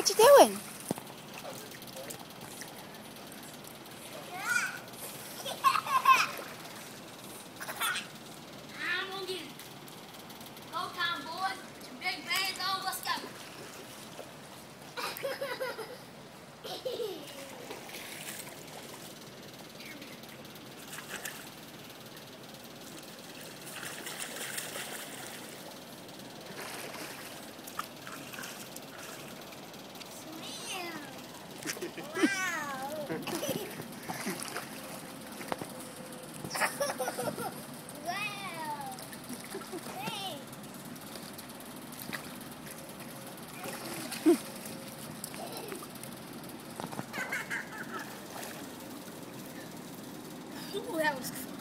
What you doing? I'm gonna get it. Go time, boys. Some big bands on. Let's go. Ooh, that was